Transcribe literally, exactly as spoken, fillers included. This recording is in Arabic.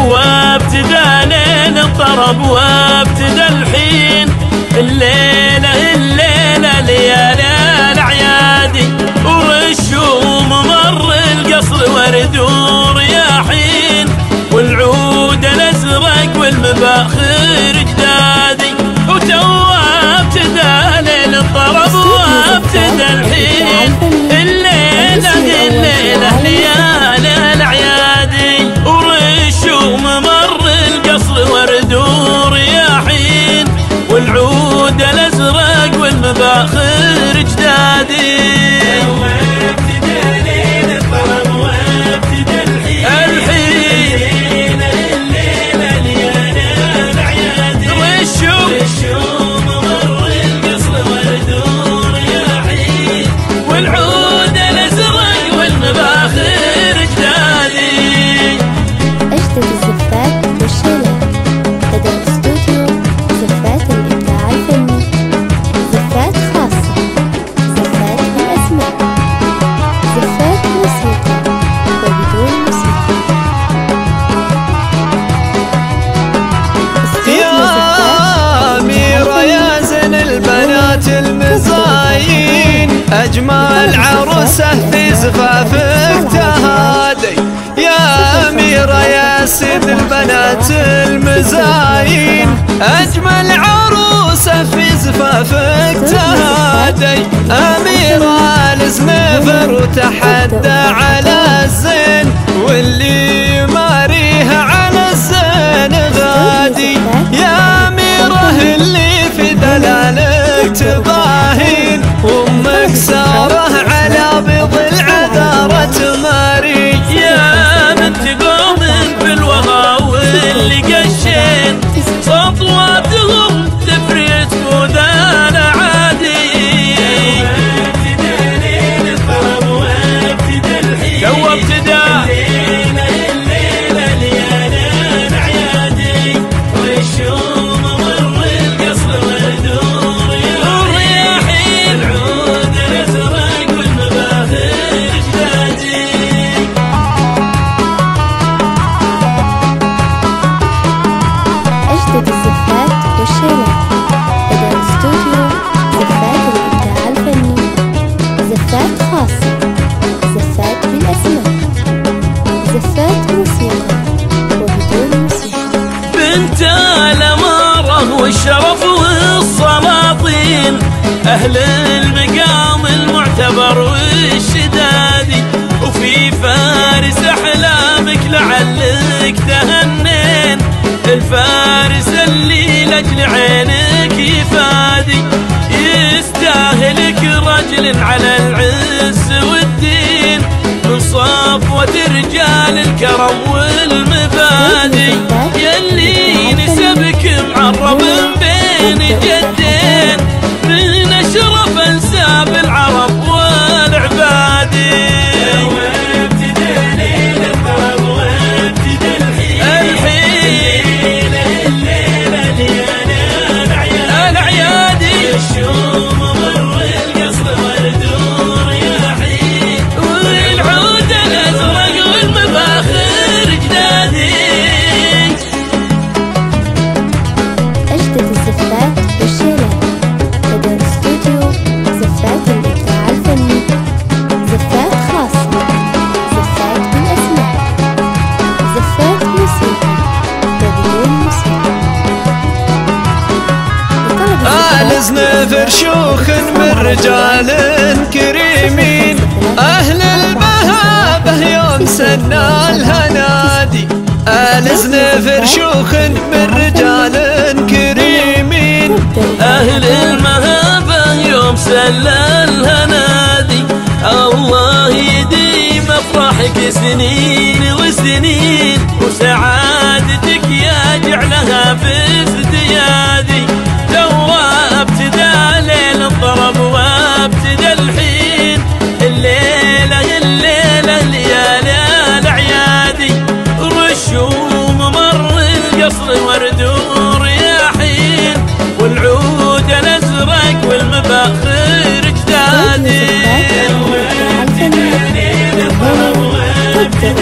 وابتدى ليل الطرب وابتدى الحين، الليلة الليلة ليالي الأعيادي، ورشوم مر القصر ورد ورياحين، والعود الأزرق والمباخر جدادي، وتو ابتدى ليل الطرب وابتدى الحين، الليلة الليلة ليالي الأعيادي، ورشوم مر القصر ورد ورياحين، والعود الأزرق والمباخر جدادي. أجمل عروسة في زفافك تهادي، يا أميرة يا سيد البنات المزاين، أجمل عروسة في زفافك تهادي، أميرة الزنفر وتحدى على الزين، واللي يماريها على الزين غادي، يا أميرة اللي في دلالك تباهين، وامك ساره على بيض العذارة تماري، يا بنت قوم بالوغى واللي قشين، سطواتهم تفريت وذال عادي، وابتدى ليل الطرب وابتدى الحين، وابتدى الليلة ليالي الأعيادي، والشوم مر القصر والدور والرياحين، العود الأزرق والمباخر جدادي. أجدد الزفات والشيلات لدى الاستوديو زفات الإبداع الفني، زفات خاصة، زفات بالأسماء، زفات موسيقى وبدون موسيقى. بنت الأمارة والشرف والسلاطين، أهل المقام المعتبر والشدادي، وفي فارس أحلامك لعلك تهنين، الفارس اللي لأجل عينك يفادي، يستاهلك رجل على العز والدين، من صفوة رجال الكرم والمبادئ، يلي نسبك معرب بين جدين، من أشرف أنساب العرب والعبادي. زنفر شوخ من رجال كريمين، أهل المهابة يوم سنا الهنادي، آل زنفر شوخ من رجال كريمين، أهل المهابة يوم سنا الهنادي، الله يديم أفراحك سنين وسنين، وسعادتك يا جعلها في ازديادي، ابتدى ليل الطرب وابتدى الحين، الليلة الليلة ليالي الأعيادي، رشوم مر القصر ورد ورياحين، والعود الأزرق والمباخر جدادي، وابتدى ليل الطرب وابتدى